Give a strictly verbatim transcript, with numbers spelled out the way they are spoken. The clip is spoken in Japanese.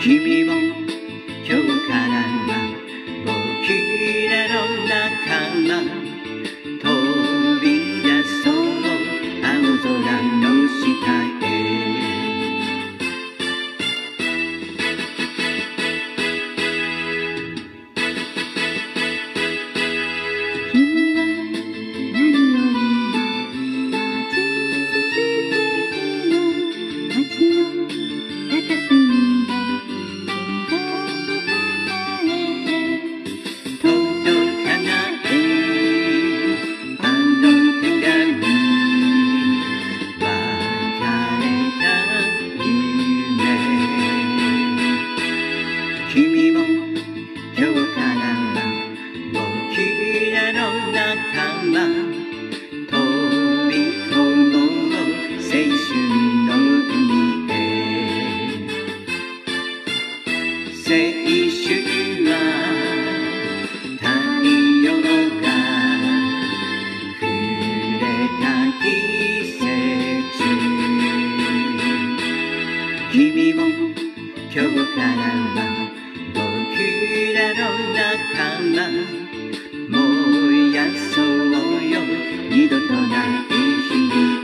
君も今日からは僕らの仲間、飛び出そう青空の下へ。君も今日からは僕らの仲間、飛び込もう青春の海へ。青春は太陽がくれた季節、君も今日からは僕らの仲間、燃やそうよ二度とない日々。